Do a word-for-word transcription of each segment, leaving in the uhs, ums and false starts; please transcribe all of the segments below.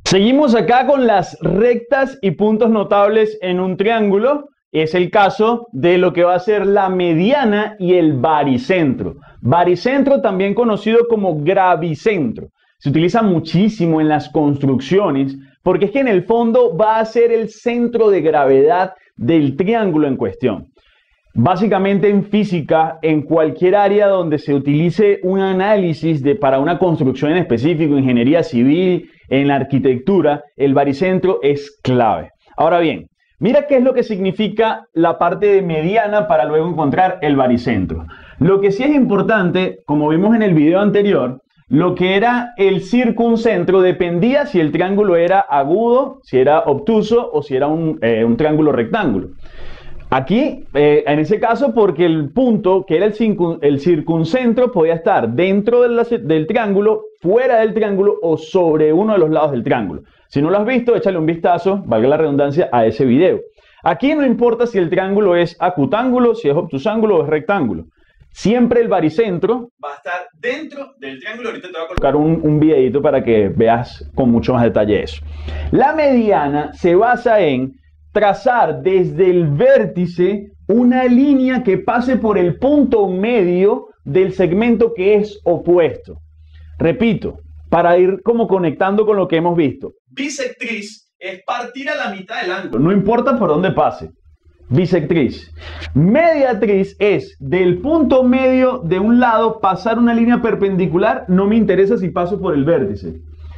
Seguimos acá con las rectas y puntos notables en un triángulo. Es el caso de lo que va a ser la mediana y el baricentro. Baricentro, también conocido como gravicentro. Se utiliza muchísimo en las construcciones porque es que en el fondo va a ser el centro de gravedad del triángulo en cuestión. Básicamente en física, en cualquier área donde se utilice un análisis de, para una construcción en específico, ingeniería civil, en la arquitectura, el baricentro es clave. Ahora bien, mira qué es lo que significa la parte de mediana para luego encontrar el baricentro. Lo que sí es importante, como vimos en el video anterior, lo que era el circuncentro dependía si el triángulo era agudo, si era obtuso o si era un, eh, un triángulo rectángulo. Aquí, eh, en ese caso, porque el punto que era el, el circuncentro podía estar dentro del, del triángulo, fuera del triángulo o sobre uno de los lados del triángulo. Si no lo has visto, échale un vistazo, valga la redundancia, a ese video. Aquí no importa si el triángulo es acutángulo, si es obtusángulo o es rectángulo. Siempre el baricentro va a estar dentro del triángulo. Ahorita te voy a colocar un, un videito para que veas con mucho más detalle eso. La mediana se basa en trazar desde el vértice una línea que pase por el punto medio del segmento que es opuesto. Repito, para ir como conectando con lo que hemos visto. Bisectriz es partir a la mitad del ángulo, no importa por dónde pase. Bisectriz. Mediatriz es del punto medio de un lado pasar una línea perpendicular, no me interesa si paso por el vértice.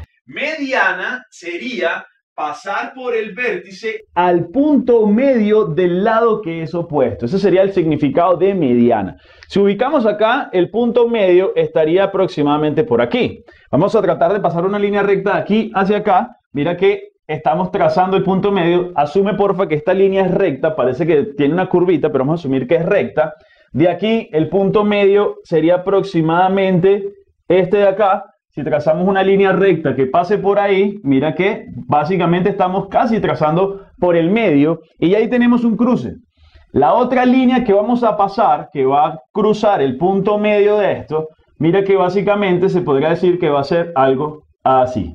Mediana sería pasar por el vértice al punto medio del lado que es opuesto. Ese sería el significado de mediana. Si ubicamos acá, el punto medio estaría aproximadamente por aquí. Vamos a tratar de pasar una línea recta de aquí hacia acá. Mira que estamos trazando el punto medio. Asume porfa que esta línea es recta. Parece que tiene una curvita, pero vamos a asumir que es recta. De aquí, el punto medio sería aproximadamente este de acá. Si trazamos una línea recta que pase por ahí, mira que básicamente estamos casi trazando por el medio y ahí tenemos un cruce. La otra línea que vamos a pasar, que va a cruzar el punto medio de esto, mira que básicamente se podría decir que va a ser algo así.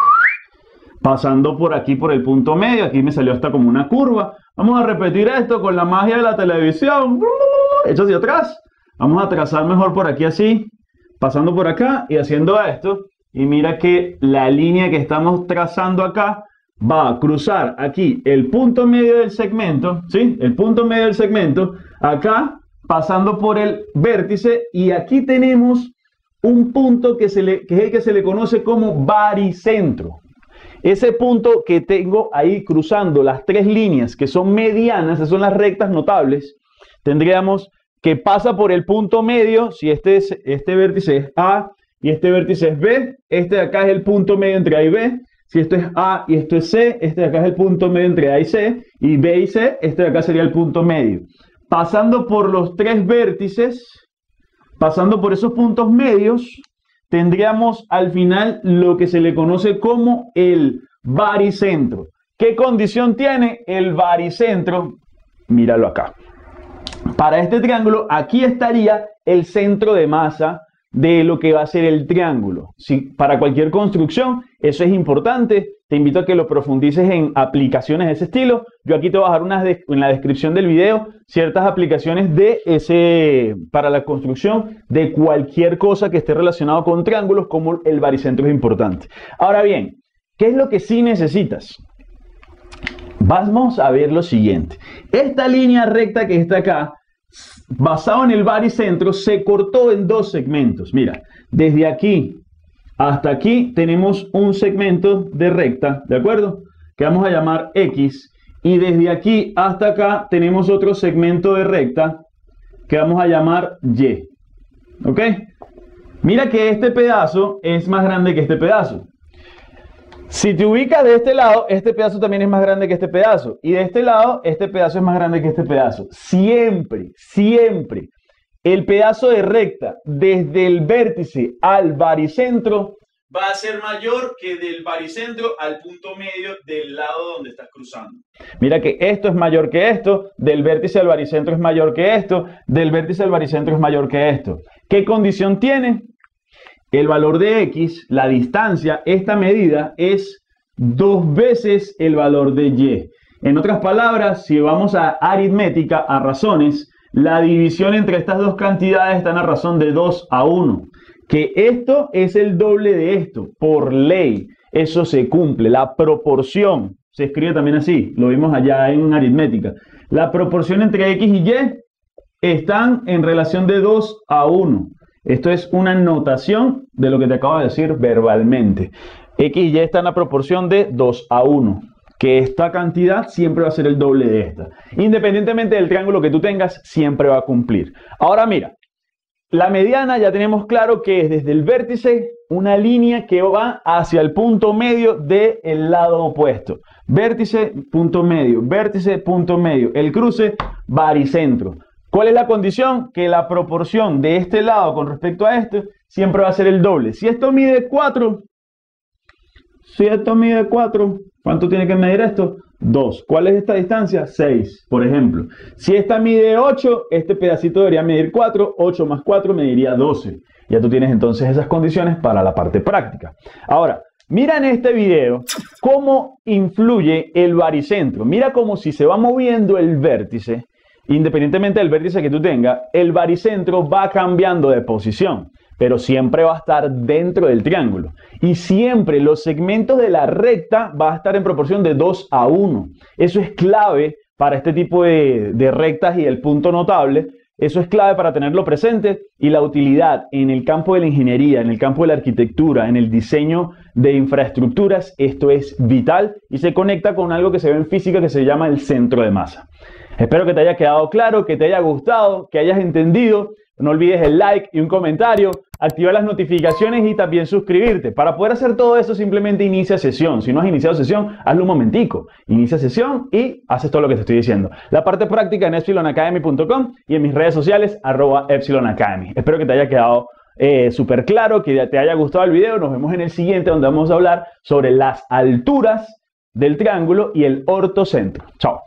Pasando por aquí por el punto medio, aquí me salió hasta como una curva. Vamos a repetir esto con la magia de la televisión. Hecho hacia atrás. Vamos a trazar mejor por aquí así. Pasando por acá y haciendo esto, y mira que la línea que estamos trazando acá va a cruzar aquí el punto medio del segmento, ¿sí? El punto medio del segmento, acá pasando por el vértice, y aquí tenemos un punto que, se le, que es el que se le conoce como baricentro. Ese punto que tengo ahí cruzando las tres líneas que son medianas, esas son las rectas notables, tendríamos que pasa por el punto medio. Si este, es, este vértice es A y este vértice es B, este de acá es el punto medio entre A y B. Si esto es A y esto es C, este de acá es el punto medio entre A y C, y B y C, este de acá sería el punto medio. Pasando por los tres vértices, pasando por esos puntos medios, tendríamos al final lo que se le conoce como el baricentro. ¿Qué condición tiene el baricentro? Míralo acá. Para este triángulo, aquí estaría el centro de masa de lo que va a ser el triángulo. Si, para cualquier construcción, eso es importante. Te invito a que lo profundices en aplicaciones de ese estilo. Yo aquí te voy a dejar unas de, en la descripción del video ciertas aplicaciones de ese, para la construcción de cualquier cosa que esté relacionado con triángulos, como el baricentro es importante. Ahora bien, ¿qué es lo que sí necesitas? Vamos a ver lo siguiente. Esta línea recta que está acá, basado en el baricentro, se cortó en dos segmentos. Mira, desde aquí hasta aquí tenemos un segmento de recta, ¿de acuerdo? Que vamos a llamar X. Y desde aquí hasta acá tenemos otro segmento de recta que vamos a llamar Y. ¿Ok? Mira que este pedazo es más grande que este pedazo. Si te ubicas de este lado, este pedazo también es más grande que este pedazo. Y de este lado, este pedazo es más grande que este pedazo. Siempre, siempre, el pedazo de recta desde el vértice al baricentro va a ser mayor que del baricentro al punto medio del lado donde estás cruzando. Mira que esto es mayor que esto, del vértice al baricentro es mayor que esto, del vértice al baricentro es mayor que esto. ¿Qué condición tiene? El valor de X, la distancia, esta medida es dos veces el valor de y. En otras palabras, si vamos a aritmética, a razones, la división entre estas dos cantidades está en la razón de dos a uno. Que esto es el doble de esto, por ley. Eso se cumple. La proporción, se escribe también así, lo vimos allá en aritmética. La proporción entre x y y están en relación de dos a uno. Esto es una notación de lo que te acabo de decir verbalmente. X y y está en la proporción de dos a uno. Que esta cantidad siempre va a ser el doble de esta. Independientemente del triángulo que tú tengas, siempre va a cumplir. Ahora mira, la mediana ya tenemos claro que es desde el vértice una línea que va hacia el punto medio del lado opuesto. Vértice, punto medio, vértice, punto medio. El cruce, baricentro. ¿Cuál es la condición? Que la proporción de este lado con respecto a este siempre va a ser el doble. Si esto mide cuatro, si esto mide cuatro, ¿cuánto tiene que medir esto? dos. ¿Cuál es esta distancia? seis, por ejemplo. Si esta mide ocho, este pedacito debería medir cuatro. ocho más cuatro mediría doce. Ya tú tienes entonces esas condiciones para la parte práctica. Ahora, mira en este video cómo influye el baricentro. Mira como si se va moviendo el vértice, independientemente del vértice que tú tengas, el baricentro va cambiando de posición, pero siempre va a estar dentro del triángulo. Y siempre los segmentos de la recta va a estar en proporción de dos a uno. Eso es clave para este tipo de, de rectas y el punto notable. Eso es clave para tenerlo presente, y la utilidad en el campo de la ingeniería, en el campo de la arquitectura, en el diseño de infraestructuras, esto es vital y se conecta con algo que se ve en física que se llama el centro de masa. Espero que te haya quedado claro, que te haya gustado, que hayas entendido. No olvides el like y un comentario, activar las notificaciones y también suscribirte. Para poder hacer todo eso, simplemente inicia sesión. Si no has iniciado sesión, hazlo un momentico. Inicia sesión y haces todo lo que te estoy diciendo. La parte práctica en epsilon academy punto com y en mis redes sociales, arroba epsilon academy. Espero que te haya quedado eh, súper claro, que te haya gustado el video. Nos vemos en el siguiente, donde vamos a hablar sobre las alturas del triángulo y el ortocentro. Chao.